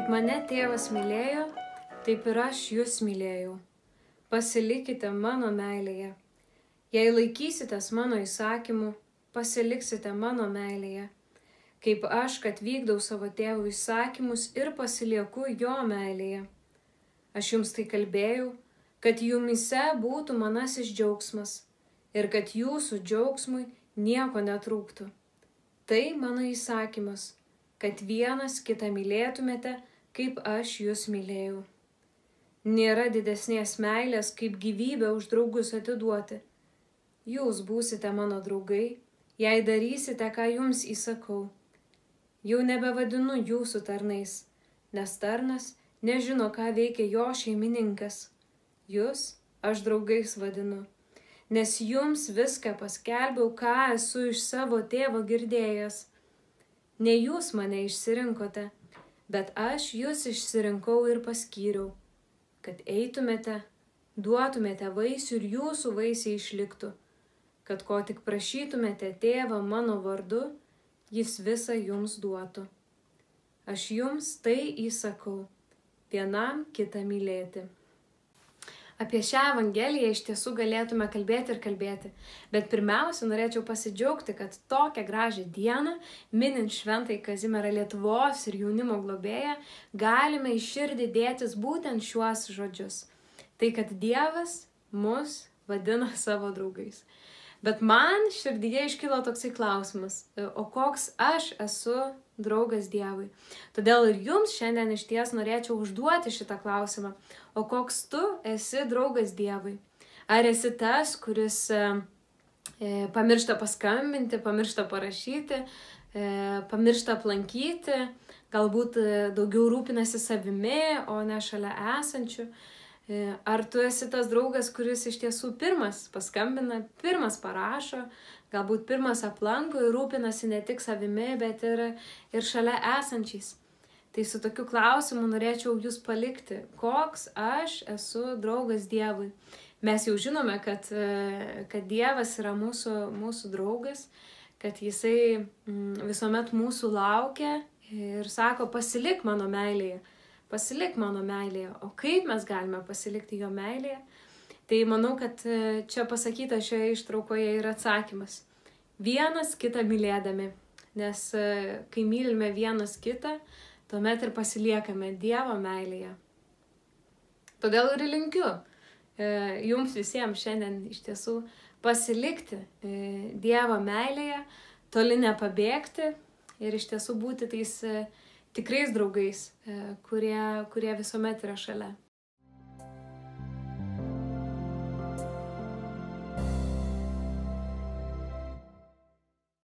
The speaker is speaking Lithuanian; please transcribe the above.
mane tėvas mylėjo, taip ir aš jūs mylėjau. Pasilikite mano meilėje. Jei laikysitės mano įsakymų, pasiliksite mano meilėje. Kaip aš, kad vykdau savo tėvo įsakymus ir pasilieku jo meilėje. Aš jums tai kalbėjau, kad jumyse būtų manasis džiaugsmas ir kad jūsų džiaugsmui nieko netrūktų. Tai mano įsakymas, kad vienas kitą mylėtumėte, kaip aš jūs mylėjau. Nėra didesnės meilės, kaip gyvybę už draugus atiduoti. Jūs būsite mano draugai, jei darysite, ką jums įsakau. Jau nebevadinu jūsų tarnais, nes tarnas nežino, ką veikia jo šeimininkas. Jūs aš draugais vadinu, nes jums viską paskelbiau, ką esu iš savo tėvo girdėjęs. Ne jūs mane išsirinkote, bet aš jūs išsirinkau ir paskyriau, kad eitumėte, duotumėte vaisių ir jūsų vaisiai išliktų, kad ko tik prašytumėte tėvą mano vardu, jis visą jums duotų. Aš jums tai įsakau, vienam kitą mylėti. Apie šią Evangeliją iš tiesų galėtume kalbėti ir kalbėti, bet pirmiausia norėčiau pasidžiaugti, kad tokią gražią dieną, minint šventąjį Kazimierą Lietuvos ir jaunimo globėją, galime į širdį dėtis būtent šiuos žodžius. Tai, kad Dievas mus vadina savo draugais. Bet man širdyje iškilo toksai klausimas, o koks aš esu draugas Dievui. Todėl ir jums šiandien iš ties norėčiau užduoti šitą klausimą, o koks tu esi draugas Dievui. Ar esi tas, kuris pamiršta paskambinti, pamiršta parašyti, pamiršta aplankyti, galbūt daugiau rūpinasi savimi, o ne šalia esančių. Ar tu esi tas draugas, kuris iš tiesų pirmas paskambina, pirmas parašo, galbūt pirmas aplanko ir rūpinasi ne tik savimi, bet ir šalia esančiais. Tai su tokiu klausimu norėčiau jūs palikti, koks aš esu draugas Dievui. Mes jau žinome, kad Dievas yra mūsų draugas, kad jisai visuomet mūsų laukia ir sako, pasilik mano meilėje. Pasilik mano meilėje. O kaip mes galime pasilikti jo meilėje? Tai manau, kad čia pasakyta šioje ištraukoje yra atsakymas. Vienas kitą mylėdami. Nes kai mylime vienas kitą, tuomet ir pasiliekame Dievo meilėje. Todėl ir linkiu jums visiems šiandien iš tiesų pasilikti Dievo meilėje, toli nepabėgti ir iš tiesų būti tais tikrais draugais, kurie visuomet yra šalia.